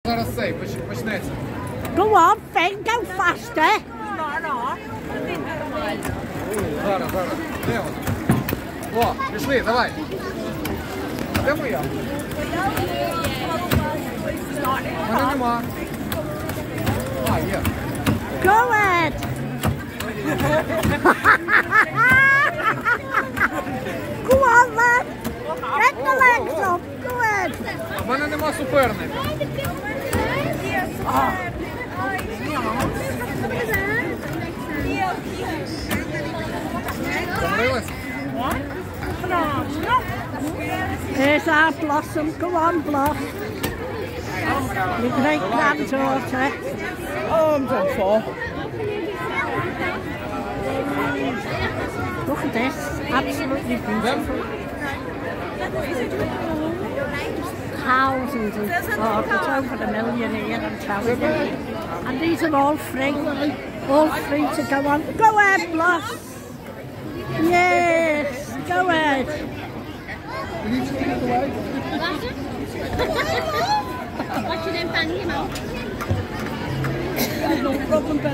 Зараз цей почнеться. Go on, Finn, go faster. Зараз. Де вона? О, пішли, давай. А де моя? Мене нема. А, є. Go ahead. Go on, then. Get the legs up. Go ahead. У мене нема суперника. Помилась? Here's our Blossom. Go on, Bloss. Your great granddaughter. Oh, I'm done for. Look at this. Absolutely beautiful. Thousands of it's over a million here, I'm telling you. And these are all free. All free to go on. Go ahead, Bloss. Yes, go ahead. Watch your name, bang him out. No problem.